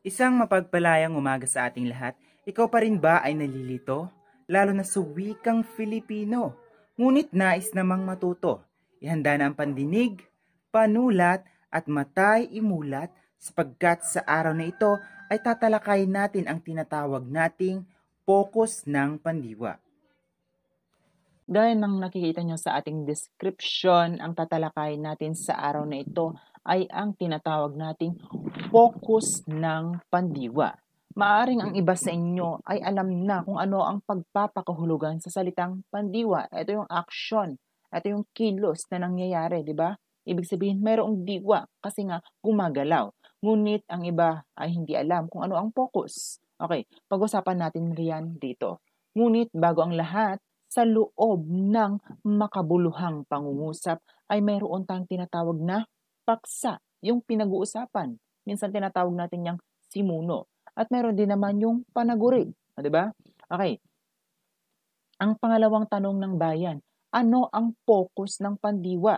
Isang mapagpalayang umaga sa ating lahat. Ikaw pa rin ba ay nalilito? Lalo na sa wikang Filipino. Ngunit nais namang matuto. Ihanda na ang pandinig, panulat at matay imulat sapagkat sa araw na ito ay tatalakayin natin ang tinatawag nating pokus ng pandiwa. Gaya ng nakikita nyo sa ating description, ang tatalakayin natin sa araw na ito ay ang tinatawag nating pokus ng pandiwa. Maaring ang iba sa inyo ay alam na kung ano ang pagpapakahulugan sa salitang pandiwa. Ito yung action, ito yung kilos na nangyayari, di ba? Ibig sabihin, mayroong diwa kasi nga gumagalaw. Ngunit ang iba ay hindi alam kung ano ang pokus. Okay, pag-usapan natin riyan dito. Ngunit bago ang lahat, sa loob ng makabuluhang pangungusap ay mayroon tayong tinatawag na paksa, yung pinag-uusapan. Minsan tinatawag natin yung simuno. At mayroon din naman yung panaguri. Di ba? Okay. Ang pangalawang tanong ng bayan, ano ang pokus ng pandiwa?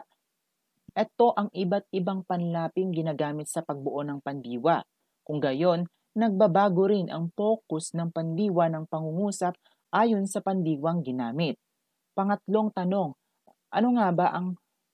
Ito ang iba't ibang panlaping ginagamit sa pagbuo ng pandiwa. Kung gayon, nagbabago rin ang pokus ng pandiwa ng pangungusap ayon sa pandiwang ginamit. Pangatlong tanong, ano nga ba ang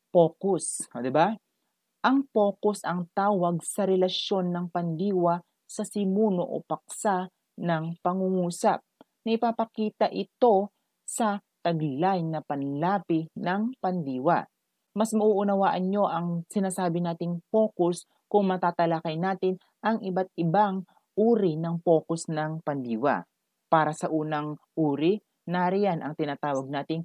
pokus? O, diba? Ang pokus ang tawag sa relasyon ng pandiwa sa simuno o paksa ng pangungusap. Na ipapakita ito sa taglay na panlapi ng pandiwa. Mas mauunawaan nyo ang sinasabi nating pokus kung matatalakay natin ang iba't ibang uri ng pokus ng pandiwa. Para sa unang uri, nariyan ang tinatawag nating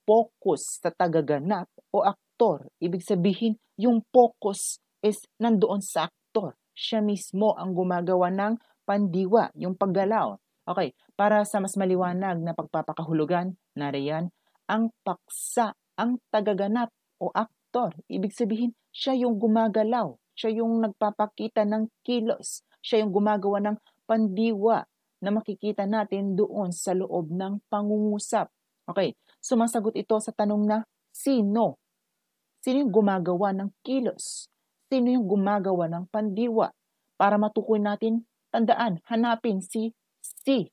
pokus sa tagaganap o aktor. Ibig sabihin, yung pokus is nandoon sa aktor. Siya mismo ang gumagawa ng pandiwa, yung paggalaw. Okay, para sa mas maliwanag na pagpapakahulugan, nariyan, ang paksa, ang tagaganap o aktor. Ibig sabihin, siya yung gumagalaw. Siya yung nagpapakita ng kilos. Siya yung gumagawa ng pandiwa na makikita natin doon sa loob ng pangungusap. Okay, sumasagot ito sa tanong na sino? Sino yung gumagawa ng kilos? Sino yung gumagawa ng pandiwa? Para matukoy natin, tandaan, hanapin si C.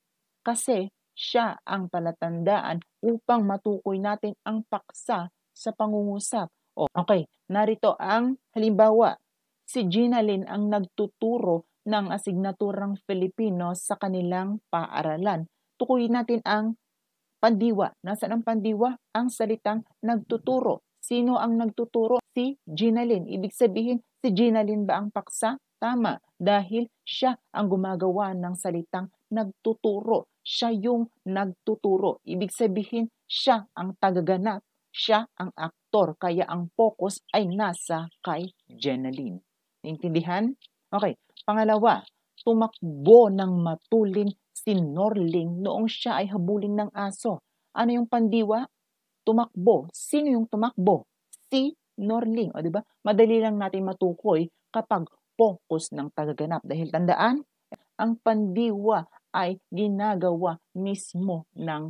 Kasi siya ang palatandaan upang matukoy natin ang paksa sa pangungusap. Okay, narito ang halimbawa. Si Ginalyn ang nagtuturo ng asignaturang Filipino sa kanilang paaralan. Tukuyin natin ang pandiwa. Nasaan ang pandiwa? Ang salitang nagtuturo. Sino ang nagtuturo? Si Ginalyn. Ibig sabihin, si Ginalyn ba ang paksa? Tama, dahil siya ang gumagawa ng salitang nagtuturo. Siya yung nagtuturo. Ibig sabihin, siya ang tagaganap. Siya ang aktor. Kaya ang focus ay nasa kay Ginalyn. Naintindihan? Okay. Pangalawa, tumakbo ng matulin si Norling noong siya ay habulin ng aso. Ano yung pandiwa? Tumakbo. Sino yung tumakbo? Si Norling. O, diba? Madali lang natin matukoy kapag focus ng tagaganap. Dahil tandaan, ang pandiwa ay ginagawa mismo ng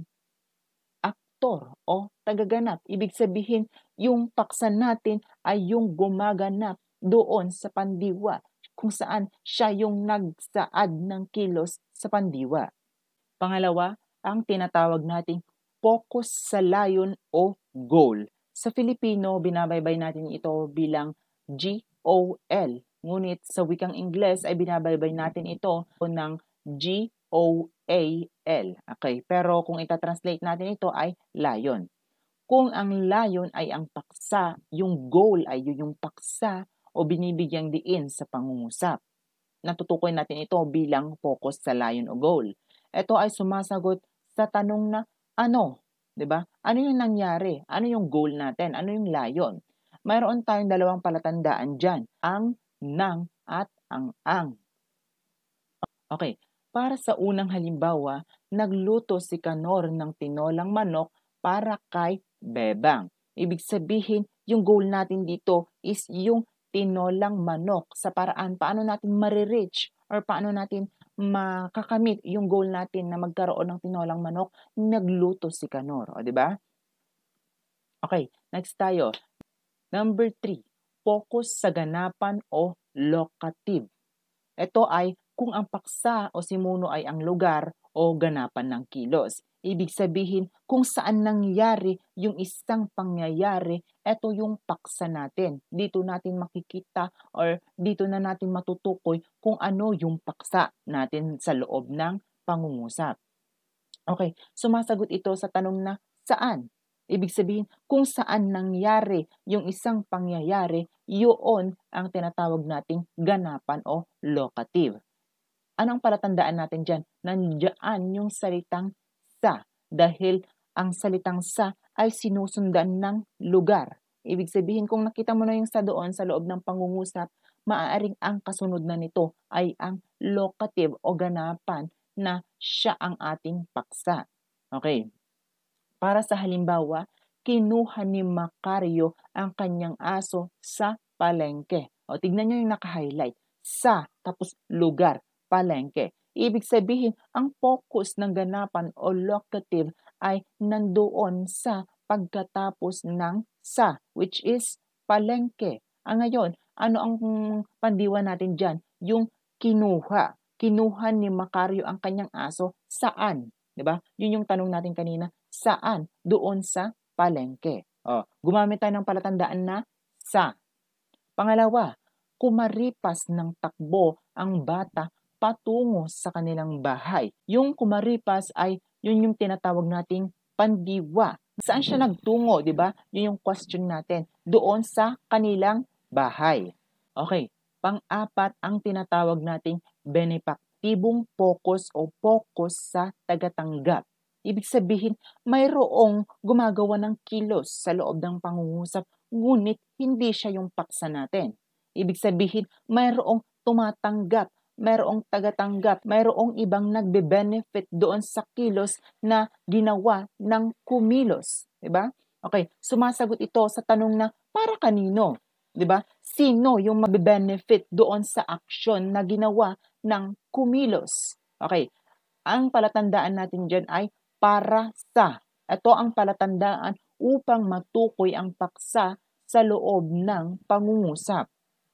aktor o tagaganap. Ibig sabihin, yung paksa natin ay yung gumaganap doon sa pandiwa kung saan siya yung nagsaad ng kilos sa pandiwa. Pangalawa, ang tinatawag nating focus sa layon o goal. Sa Filipino, binabaybay natin ito bilang GOL. Ngunit sa wikang Ingles ay binabaybay natin ito ng GOAL. Okay, pero kung itatranslate natin ito ay lion. Kung ang lion ay ang paksa, yung goal ay yung paksa o binibigyang diin sa pangungusap. Natutukoy natin ito bilang focus sa lion o goal. Ito ay sumasagot sa tanong na ano, 'di ba? Ano yung nangyari? Ano yung goal natin? Ano yung lion? Mayroon tayong dalawang palatandaan diyan, ang, nang at ang. Okay, para sa unang halimbawa, nagluto si Kanor ng tinolang manok para kay Bebang. Ibig sabihin, yung goal natin dito is yung tinolang manok sa paraan paano natin marireach or paano natin makakamit yung goal natin na magkaroon ng tinolang manok, nagluto si Kanor. O, di ba? Okay, next tayo. Number 3, focus sa ganapan o locative. Ito ay kung ang paksa o simuno ay ang lugar o ganapan ng kilos. Ibig sabihin kung saan nangyari yung isang pangyayari, ito yung paksa natin. Dito natin makikita or dito na natin matutukoy kung ano yung paksa natin sa loob ng pangungusap. Okay, sumasagot ito sa tanong na saan? Ibig sabihin, kung saan nangyari yung isang pangyayari, yun ang tinatawag nating ganapan o locative. Anong palatandaan natin dyan? Nandiyan yung salitang sa dahil ang salitang sa ay sinusundan ng lugar. Ibig sabihin, kung nakita mo na yung sa doon sa loob ng pangungusap, maaaring ang kasunod na nito ay ang locative o ganapan na siya ang ating paksa. Okay. Para sa halimbawa, kinuha ni Macario ang kanyang aso sa palengke. O tignan nyo yung naka-highlight. Sa, tapos lugar, palengke. Ibig sabihin, ang focus ng ganapan o locative ay nandoon sa pagkatapos ng sa, which is palengke. Ngayon, ano ang pandiwa natin dyan? Yung kinuha. Kinuha ni Macario ang kanyang aso saan? Diba? Yun yung tanong natin kanina. Saan? Doon sa palengke. Gumamit tayo ng palatandaan na sa. Pangalawa, kumaripas ng takbo ang bata patungo sa kanilang bahay. Yung kumaripas ay yun yung tinatawag nating pandiwa. Saan siya nagtungo, di ba? Yun yung question natin. Doon sa kanilang bahay. Okay. Pang-apat, ang tinatawag nating benepaktibong focus o focus sa tagatanggap. Ibig sabihin, mayroong gumagawa ng kilos sa loob ng pangungusap, ngunit hindi siya yung paksa natin. Ibig sabihin, mayroong tumatanggap, mayroong tagatanggap, mayroong ibang nagbe-benefit doon sa kilos na ginawa ng kumilos. Diba? Okay, sumasagot ito sa tanong na para kanino? Diba? Sino yung magbe-benefit doon sa aksyon na ginawa ng kumilos? Okay, ang palatandaan natin dyan ay para sa. Ito ang palatandaan upang matukoy ang paksa sa loob ng pangungusap.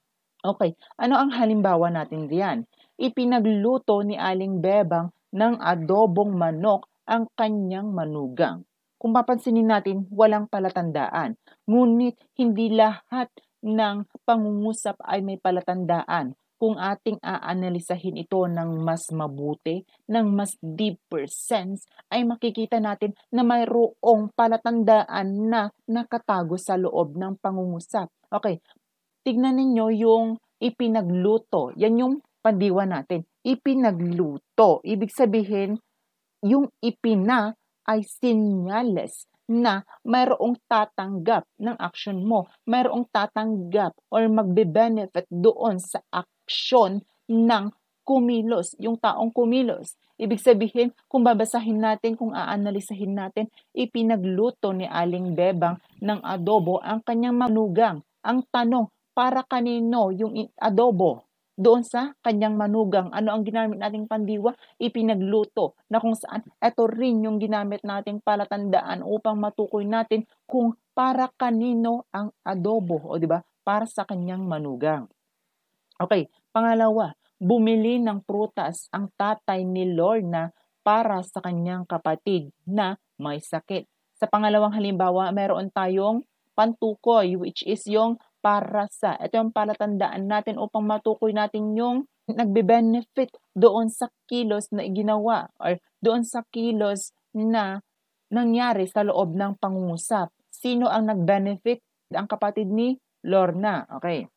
Okay, ano ang halimbawa natin diyan? Ipinagluto ni Aling Bebang ng adobong manok ang kanyang manugang. Kung papansinin natin, walang palatandaan. Ngunit hindi lahat ng pangungusap ay may palatandaan. Kung ating aanalisahin ito ng mas mabuti, ng mas deeper sense, ay makikita natin na mayroong palatandaan na nakatago sa loob ng pangungusap. Okay, tignan ninyo yung ipinagluto. Yan yung pandiwa natin. Ipinagluto. Ibig sabihin, yung ipina ay sinyales na mayroong tatanggap ng aksyon mo. Mayroong tatanggap or magbe-benefit doon sa aksyon ng kumilos, yung taong kumilos. Ibig sabihin, kung babasahin natin, kung aanalisahin natin, ipinagluto ni Aling Bebang ng adobo ang kanyang manugang. Ang tanong, para kanino yung adobo? Doon sa kanyang manugang. Ano ang ginamit nating pandiwa? Ipinagluto, na kung saan ito rin yung ginamit nating palatandaan upang matukoy natin kung para kanino ang adobo, o di ba? Para sa kanyang manugang. Okay, pangalawa, bumili ng prutas ang tatay ni Lorna para sa kanyang kapatid na may sakit. Sa pangalawang halimbawa, meron tayong pantukoy, which is yung para sa. Ito yung palatandaan natin upang matukoy natin yung nagbe-benefit doon sa kilos na ginawa or doon sa kilos na nangyari sa loob ng pangungusap. Sino ang nag-benefit? Ang kapatid ni Lorna. Okay.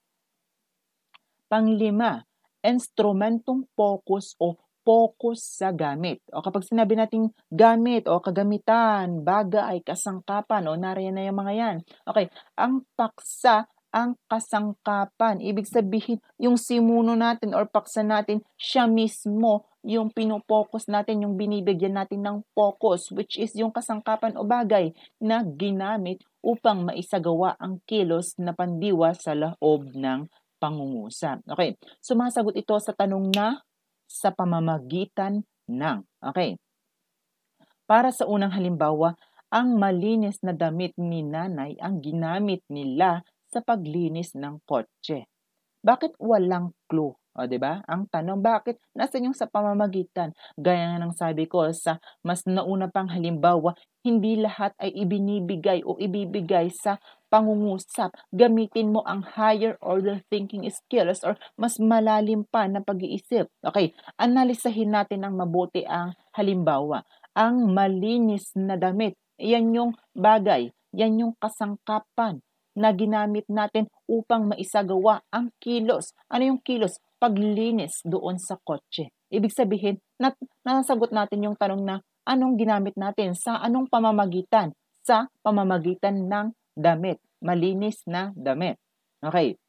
Panglima, instrumentong focus o focus sa gamit. O kapag sinabi nating gamit o kagamitan, bagay, kasangkapan, o nariyan na yung mga yan. Okay, ang paksa, ang kasangkapan. Ibig sabihin, yung simuno natin or paksa natin, siya mismo yung pinopokus natin, yung binibigyan natin ng focus, which is yung kasangkapan o bagay na ginamit upang maisagawa ang kilos na pandiwa sa loob ng pangungusap. Okay, sumasagot ito sa tanong na sa pamamagitan ng. Okay, para sa unang halimbawa, ang malinis na damit ni nanay ang ginamit nila sa paglinis ng kotse. Bakit walang clue O, 'di ba? Ang tanong, bakit? Nasaan yung sa pamamagitan? Gaya nga ng sabi ko sa mas nauna pang halimbawa, hindi lahat ay ibinibigay o ibibigay sa pangungusap. Gamitin mo ang higher order thinking skills or mas malalim pa na pag-iisip. Okay, analisahin natin ng mabuti ang halimbawa. Ang malinis na damit, yan yung bagay, yan yung kasangkapan na ginamit natin upang maisagawa ang kilos. Ano yung kilos? Paglinis doon sa kotse. Ibig sabihin, nasagot natin yung tanong na anong ginamit natin sa anong pamamagitan? Sa pamamagitan ng damit. Malinis na damit. Okay.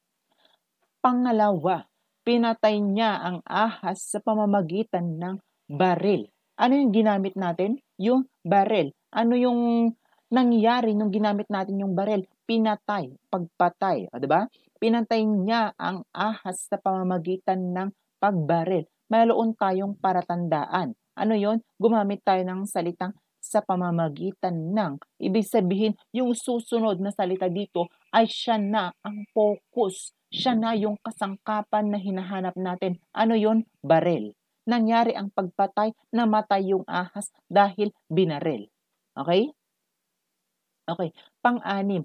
Pangalawa, pinatay niya ang ahas sa pamamagitan ng baril. Ano yung ginamit natin? Yung baril. Ano yung nangyari nung ginamit natin yung baril? Pinatay, pagpatay, o, 'di ba? Pinatay niya ang ahas sa pamamagitan ng pagbaril. Mayroon tayong paratandaan. Ano yon? Gumamit tayo ng salitang sa pamamagitan ng. Ibig sabihin, yung susunod na salita dito ay siya na ang focus. Siya na yung kasangkapan na hinahanap natin. Ano yon? Baril. Nangyari ang pagpatay, namatay yung ahas dahil binaril. Okay? Okay. Pang-anim,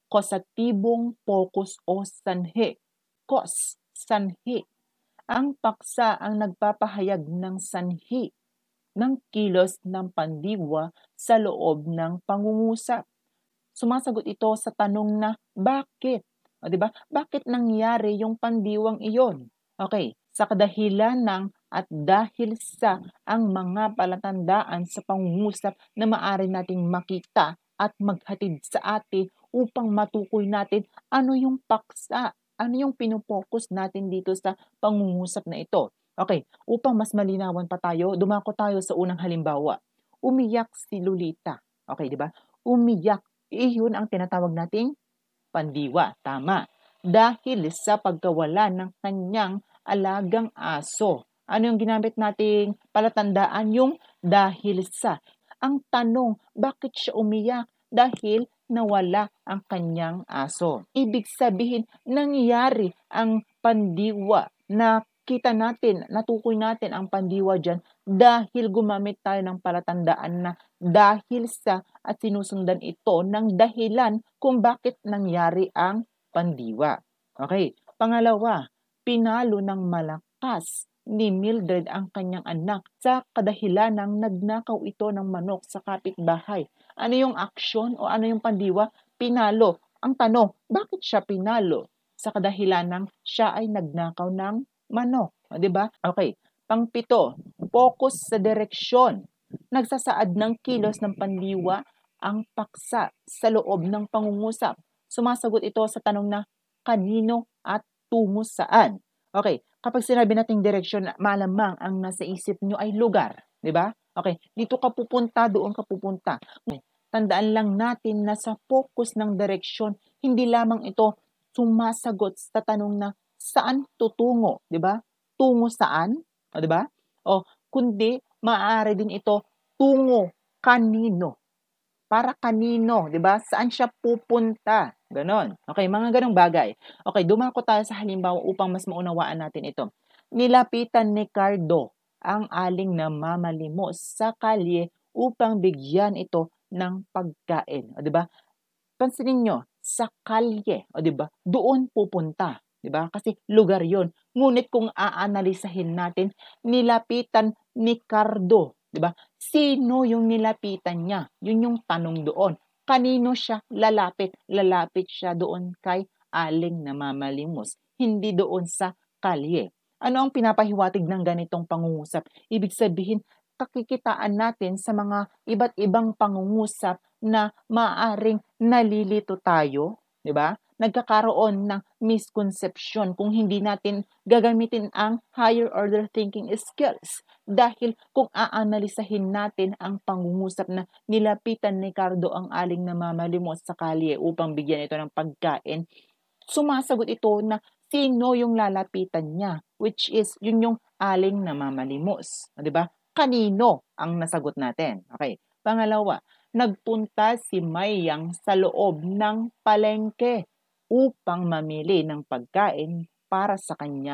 kosatibong focus o sanhi. Kos, sanhi. Ang paksa ang nagpapahayag ng sanhi ng kilos ng pandiwa sa loob ng pangungusap. Sumasagot ito sa tanong na bakit? O, 'di ba? Bakit nangyari yung pandiwang iyon? Okay, sa kadahilan ng at dahil sa ang mga palatandaan sa pangungusap na maaari nating makita at maghatid sa atin upang matukoy natin ano yung paksa, ano yung pinopokus natin dito sa pangungusap na ito. Okay, upang mas malinawan pa tayo, dumako tayo sa unang halimbawa. Umiyak si Lolita. Okay, di ba? Umiyak. Iyon ang tinatawag nating pandiwa. Tama. Dahil sa pagkawala ng kanyang alagang aso. Ano yung ginamit nating palatandaan? Yung dahil sa. Ang tanong, bakit siya umiyak? Dahil nawala ang kanyang aso. Ibig sabihin, nangyari ang pandiwa na kita natin, natukoy natin ang pandiwa dyan dahil gumamit tayo ng palatandaan na dahil sa at sinusundan ito ng dahilan kung bakit nangyari ang pandiwa. Okay, pangalawa, pinalo ng malakas ni Mildred ang kanyang anak sa kadahilan ng nagnakaw ito ng manok sa kapitbahay. Ano yung aksyon o ano yung pandiwa? Pinalo. Ang tanong, bakit siya pinalo? Sa kadahilan ng siya ay nagnakaw ng manok. O, diba? Okay. Pangpito, focus sa direksyon. Nagsasaad ng kilos ng pandiwa ang paksa sa loob ng pangungusap. Sumasagot ito sa tanong na kanino at tungo saan. Okay, kapag sinabi nating direksyon, malamang ang nasa isip nyo ay lugar. Diba? Okay, dito ka pupunta, doon ka pupunta. Okay. Tandaan lang natin na sa focus ng direksyon, hindi lamang ito sumasagot sa tanong na saan tutungo, 'di ba? Tungo saan? O, 'di ba? O kundi maaari din ito tungo kanino. Para kanino, 'di ba? Saan siya pupunta? Ganon. Okay, mga ganong bagay. Okay, dumako tayo sa halimbawa upang mas maunawaan natin ito. Nilapitan ni Cardo ang aling namamalimos sa kalye upang bigyan ito ng pagkain. O, 'di ba? Pansinin nyo, sa kalye, o, 'di ba? Doon pupunta, 'di ba? Kasi lugar 'yon. Ngunit kung aanalisahin natin, nilapitan ni Cardo, 'di ba? Sino yung nilapitan niya? Yun yung tanong doon. Kanino siya lalapit? Lalapit siya doon kay aling namamalimos, hindi doon sa kalye. Ano ang pinapahiwatig ng ganitong pangungusap? Ibig sabihin, kakikitaan natin sa mga iba't ibang pangungusap na maaaring nalilito tayo, 'di ba? Nagkakaroon ng misconception kung hindi natin gagamitin ang higher order thinking skills. Dahil kung aanalisahin natin ang pangungusap na nilapitan ni Cardo ang aling namamalimos sa kalye upang bigyan ito ng pagkain, sumasagot ito na sino yung lalapitan niya, which is yun yung aling namamalimos. 'Di ba? Kanino ang nasagot natin? Okay. Pangalawa, nagpunta si Mayang sa loob ng palengke upang mamili ng pagkain para sa kanyang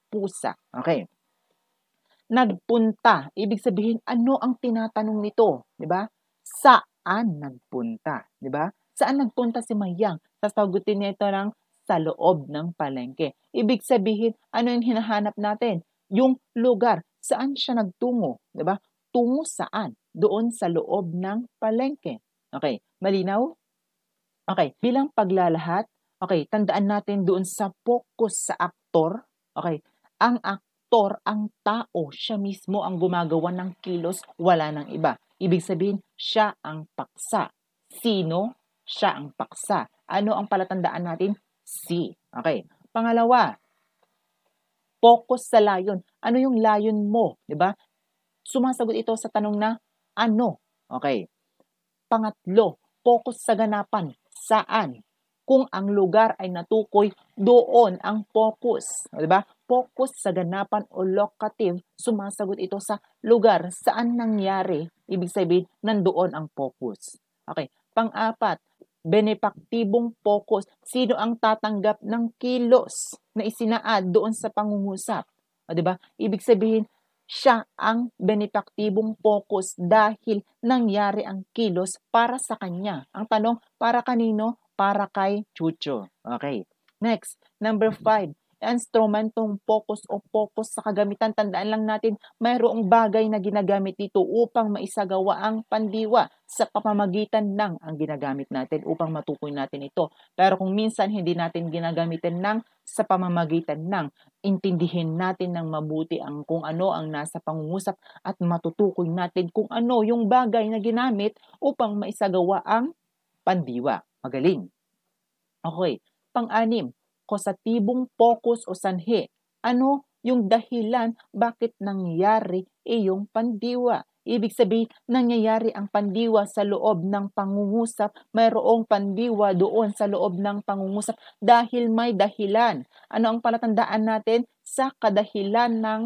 pusa. Okay. Nagpunta. Ibig sabihin, ano ang tinatanong nito? Diba? Saan nagpunta? Diba? Saan nagpunta si Mayang? Sasagutin niya ito ng sa loob ng palengke. Ibig sabihin, ano yung hinahanap natin? Yung lugar. Saan siya nagtungo? Diba? Tungo saan? Doon sa loob ng palengke. Okay. Malinaw? Okay. Bilang paglalahat, okay, tandaan natin doon sa focus sa aktor. Okay. Ang aktor, ang tao, siya mismo ang gumagawa ng kilos, wala nang iba. Ibig sabihin, siya ang paksa. Sino? Siya ang paksa. Ano ang palatandaan natin? Si. Okay. Pangalawa, focus sa layon. Ano yung layon mo? Diba? Sumasagot ito sa tanong na ano? Okay. Pangatlo, focus sa ganapan. Saan? Kung ang lugar ay natukoy, doon ang focus. Diba? Focus sa ganapan o locative, sumasagot ito sa lugar. Saan nangyari? Ibig sabihin, nandoon ang focus. Okay. Pang-apat, benepaktibong focus. Sino ang tatanggap ng kilos na isinaad doon sa pangungusap? O, diba? Ibig sabihin, siya ang benepaktibong focus dahil nangyari ang kilos para sa kanya. Ang tanong, para kanino? Para kay Chucho. Okay. Next, number 5. Instrumentong focus o focus sa kagamitan. Tandaan lang natin, mayroong bagay na ginagamit dito upang maisagawa ang pandiwa sa pamamagitan ng ang ginagamit natin upang matukoy natin ito. Pero kung minsan hindi natin ginagamitin ng sa pamamagitan ng, intindihin natin ng mabuti ang kung ano ang nasa pangungusap at matutukoy natin kung ano yung bagay na ginamit upang maisagawa ang pandiwa. Magaling. Okay. Pang-anim, kosatibong focus o sanhi. Ano yung dahilan bakit nangyari iyong pandiwa? Ibig sabihin, nangyayari ang pandiwa sa loob ng pangungusap, mayroong pandiwa doon sa loob ng pangungusap dahil may dahilan. Ano ang palatandaan natin? Sa kadahilan ng,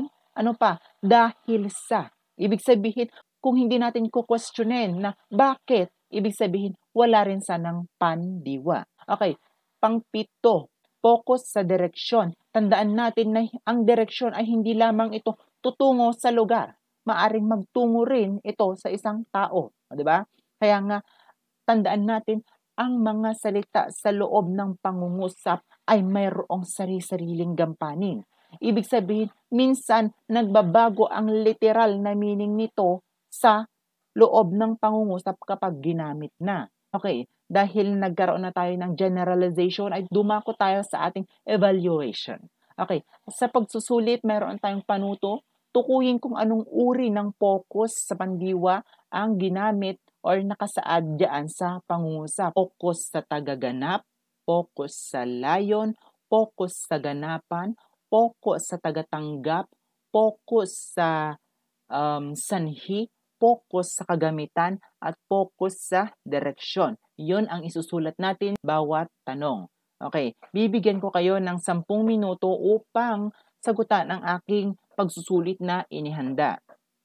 dahil sa. Ibig sabihin, kung hindi natin kukwestiyonin na bakit, ibig sabihin, wala rin sanang pandiwa. Okay, pang-pito, focus sa direksyon. Tandaan natin na ang direksyon ay hindi lamang ito tutungo sa lugar. Maaring magtungo rin ito sa isang tao. Di ba? Kaya nga, tandaan natin, ang mga salita sa loob ng pangungusap ay mayroong sari-sariling gampanin. Ibig sabihin, minsan nagbabago ang literal na meaning nito sa loob ng pangungusap kapag ginamit na. Okay, dahil nagkaroon na tayo ng generalization, ay dumako tayo sa ating evaluation. Okay, sa pagsusulit, mayroon tayong panuto. Tukuyin kung anong uri ng focus sa pandiwa ang ginamit or nakasaad diyan sa pangungusap. Focus sa tagaganap, focus sa layon, focus sa ganapan, focus sa tagatanggap, focus sa sanhi, focus sa kagamitan, at focus sa direksyon. Yun ang isusulat natin bawat tanong. Okay, bibigyan ko kayo ng 10 minuto upang sagutan ang aking pagsusulit na inihanda.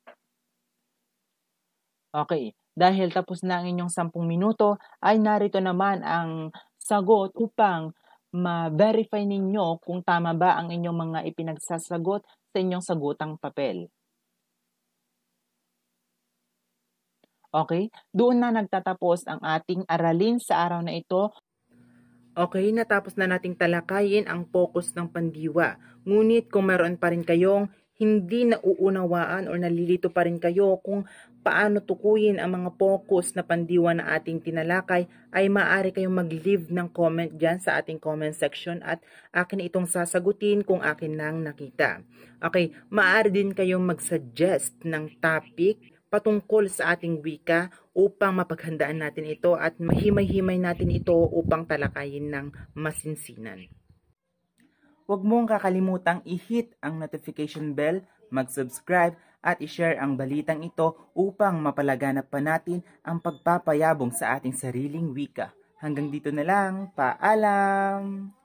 Okay, dahil tapos na ang inyong 10 minuto, ay narito naman ang sagot upang ma-verify ninyo kung tama ba ang inyong mga ipinagsasagot sa inyong sagutang papel. Okay, doon na nagtatapos ang ating aralin sa araw na ito. Okay, natapos na nating talakayin ang focus ng pandiwa. Ngunit kung meron pa rin kayong hindi nauunawaan o nalilito pa rin kayo kung paano tukuyin ang mga focus na pandiwa na ating tinalakay, ay maaari kayong mag-leave ng comment dyan sa ating comment section at akin itong sasagutin kung akin lang nakita. Okay, maaari din kayong mag-suggest ng topic patungkol sa ating wika upang mapaghandaan natin ito at mahimay-himay natin ito upang talakayin ng masinsinan. Huwag mong kakalimutang i-hit ang notification bell, mag-subscribe at i-share ang balitang ito upang mapalaganap pa natin ang pagpapayabong sa ating sariling wika. Hanggang dito na lang, paalam!